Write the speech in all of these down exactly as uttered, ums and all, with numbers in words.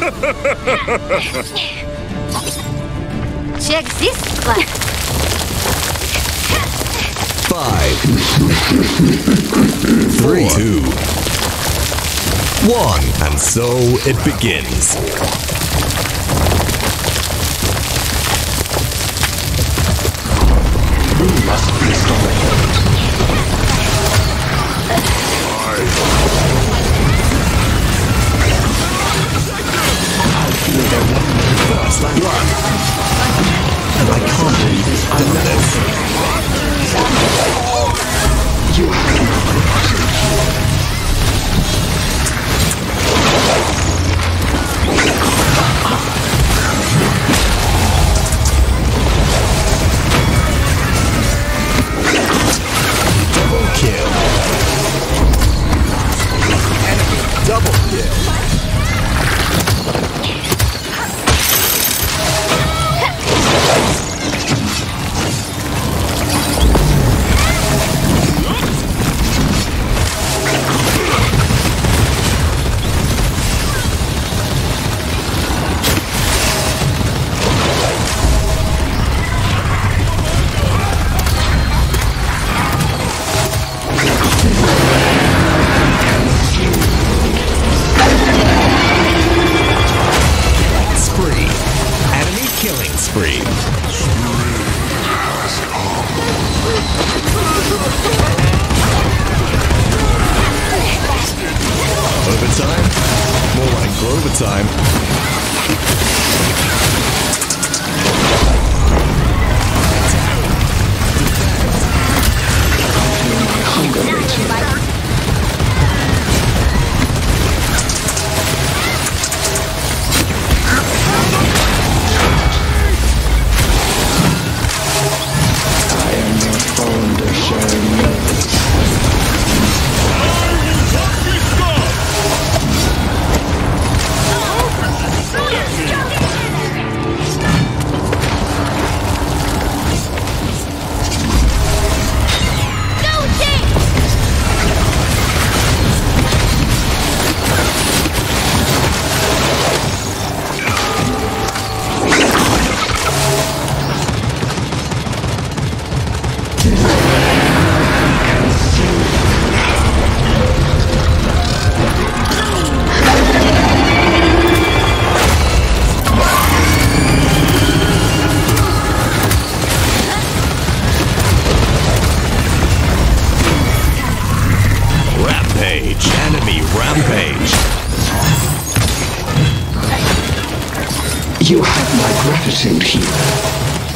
Check this spot. Five, three, two, one, and so it begins. We must be stopped. First blood. And I can't believe it's done this. You have double kill. Enemy double kill. Spree. Overtime? More like Glover Rampage. Enemy rampage. You have my gratitude here.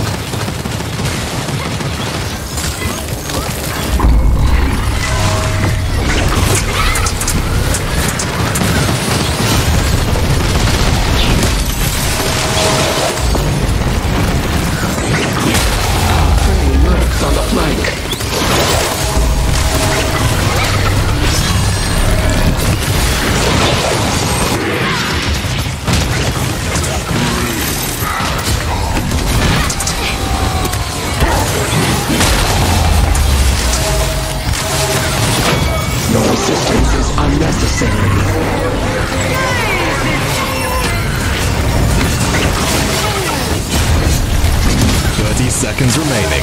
Resistance is unnecessary. Thirty seconds remaining.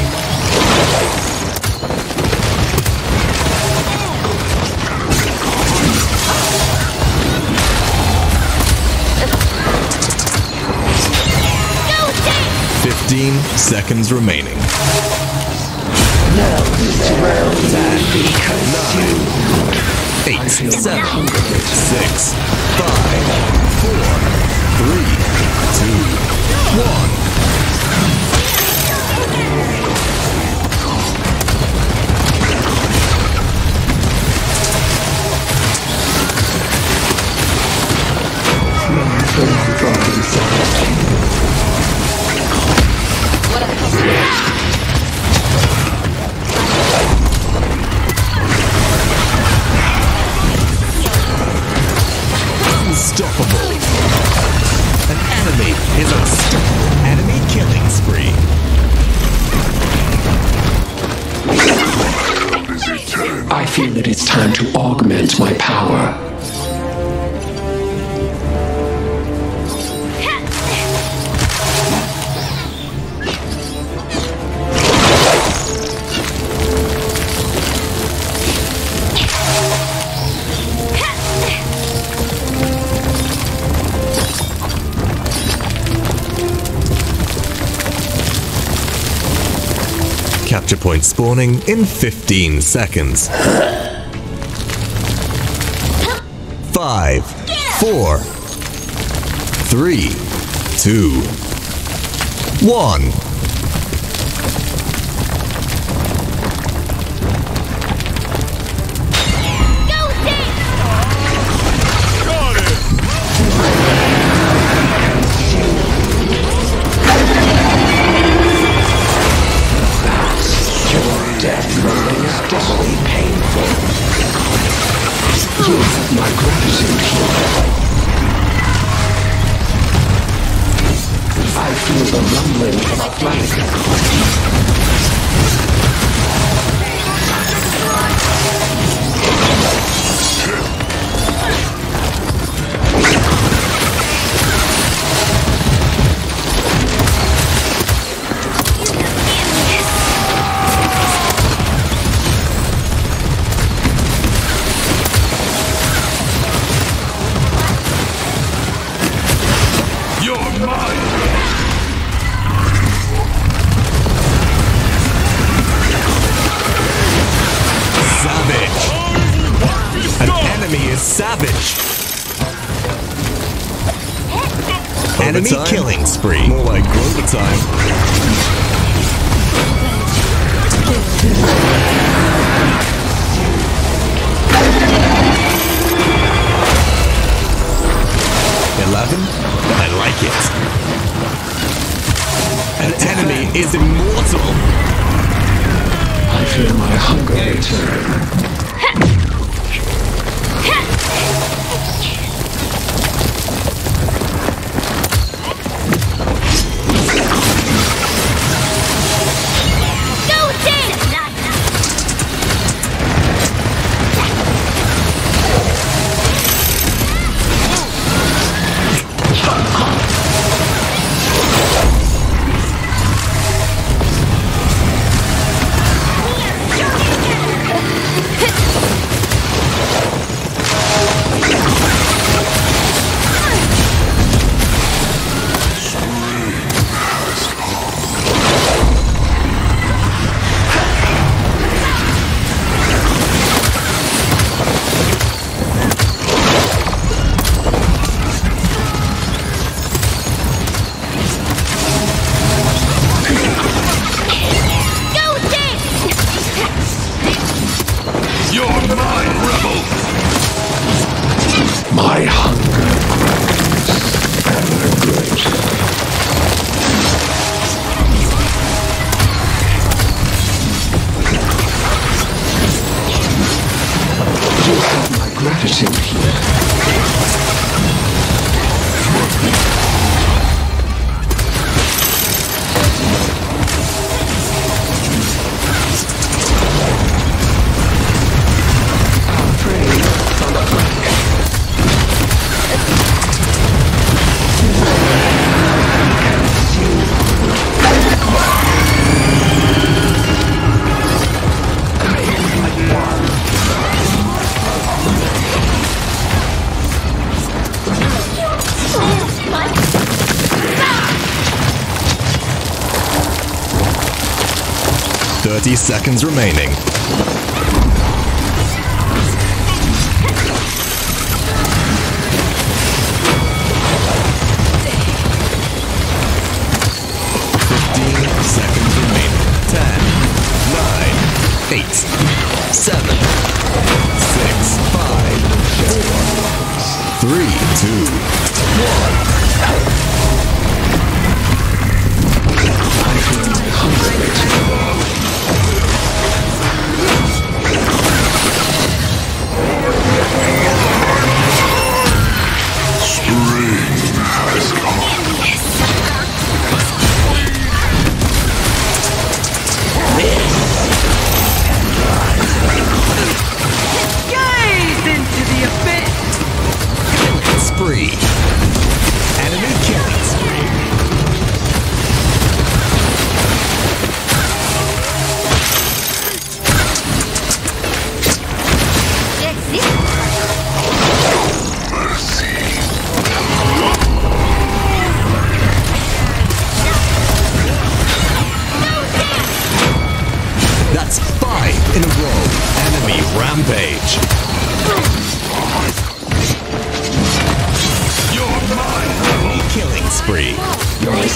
Fifteen seconds remaining. Now this realm will be consumed. Eight, seven, six, five, four, three, two, one. Unstoppable. An enemy is unstoppable. Enemy killing spree. I feel that it's time to augment my power. capture point spawning in fifteen seconds. Five, four, three, two, one. Death is doubly painful. You have my gratitude here. I feel the rumbling of a flight. Savage. Enemy Overtime? killing spree. More like Grover time. Eleven? I like it. An enemy is immortal. I feel my hunger return. My hunger grows ever greater. You have my gratitude here. Thirty seconds remaining. Fifteen seconds remaining. Ten, nine, eight, seven, six, five, four, three, two, one. I feel my hunger return. Gaze into the abyss! Spree. Enemy killing spree.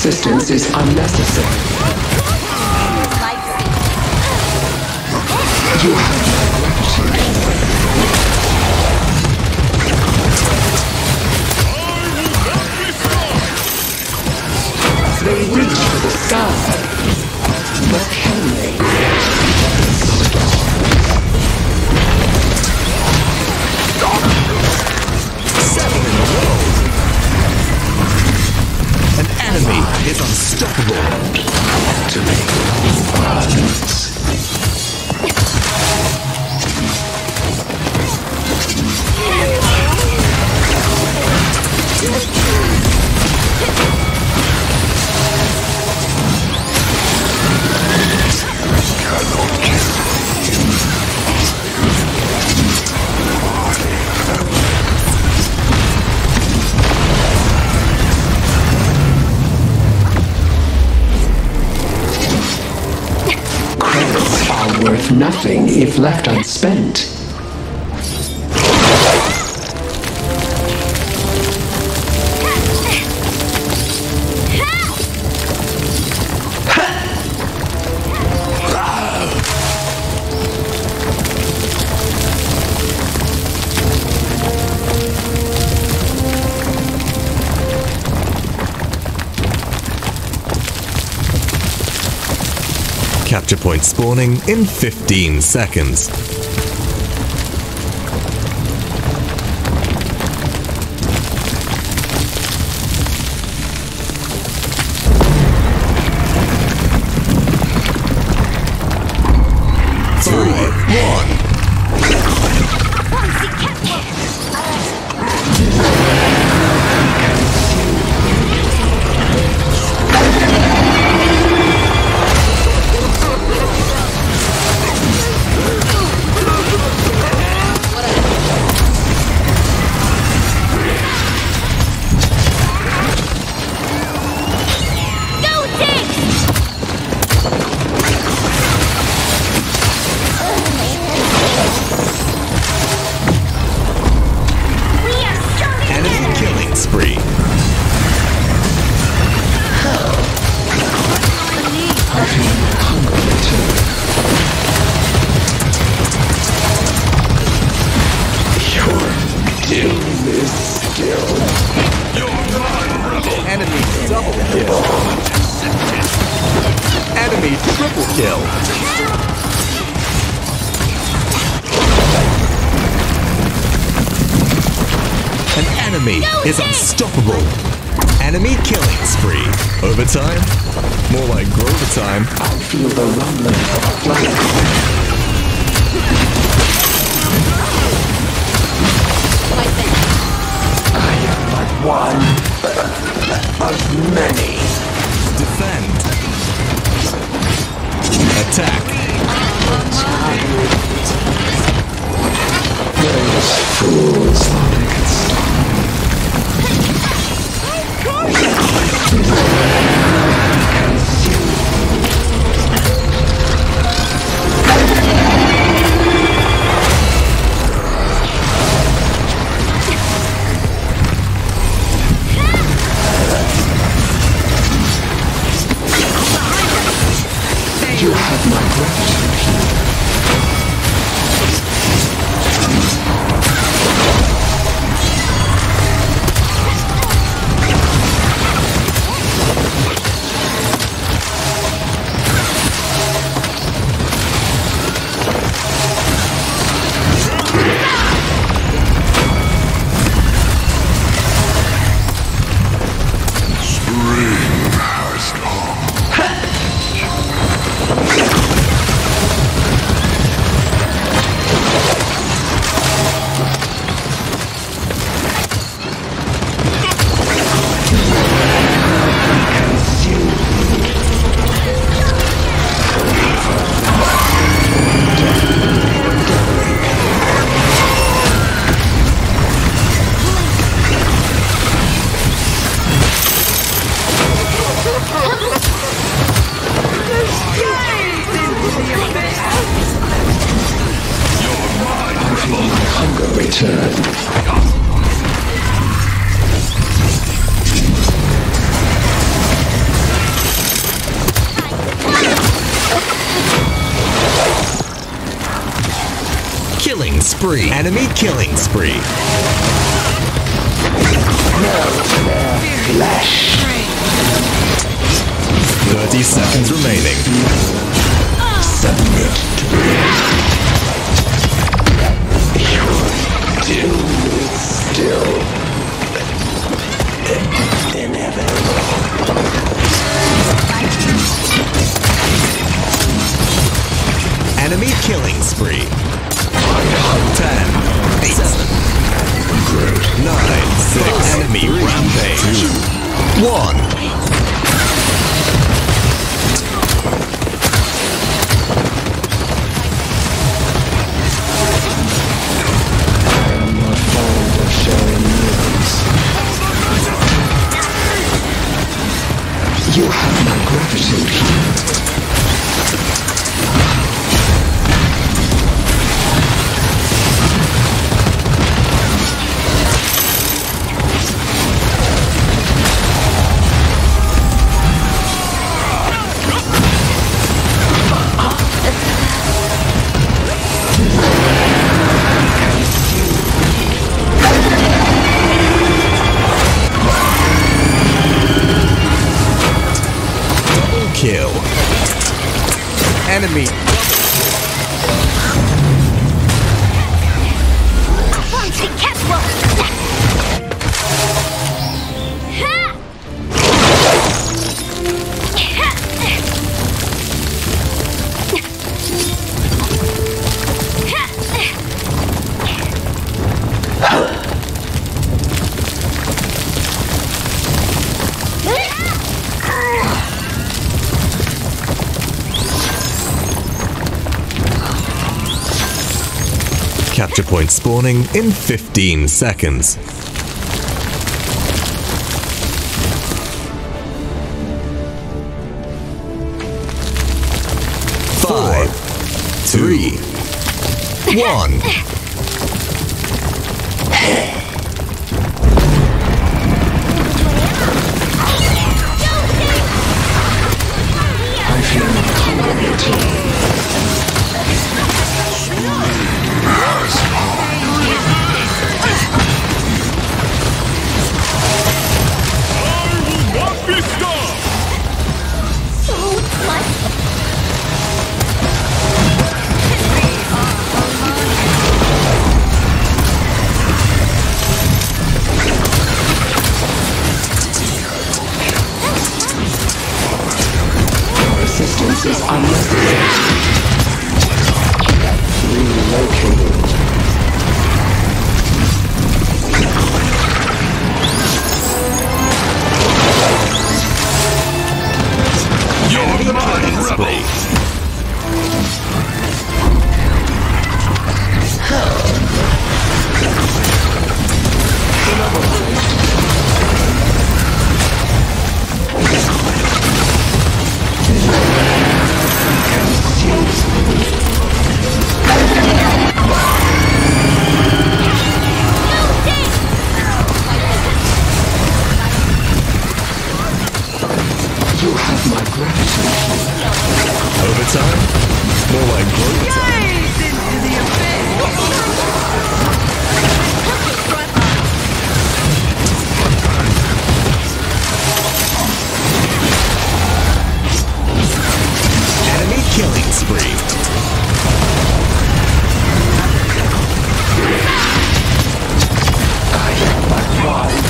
assistance is unnecessary. You have my gratitude. They reach for the sky, but can they? Seven in a row. An enemy is unstoppable. To make violence. Credits are worth nothing if left unspent. Capture point spawning in fifteen seconds. Three, one. Spree. Enemy double kill. Enemy triple kill. An enemy is unstoppable. Enemy killing spree. Overtime? More like Grover time. I feel the rumbling of a flight. I am but one of many. Defend. Attack. Those fools thought they could stop you have my gratitude. spree. Enemy killing spree. thirty seconds remaining. Submit to me. Still. Inevitable. Enemy killing spree. ten, seven, nine, six, enemy rampage. one. You have my gratitude here. Kill. Enemy. Fancy catwalk. Capture point spawning in fifteen seconds. Five, three, one. I feel community. Resistance is unnecessary. Relocating. You're mine, rebel. You have my gratitude. Overtime? More like growth time. Enemy killing spree. I have my pride.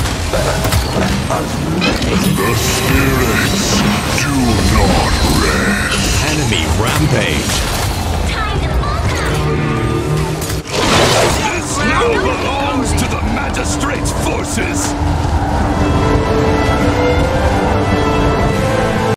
The spirits do not rest. Enemy rampage. This now belongs to the Magistrate's forces.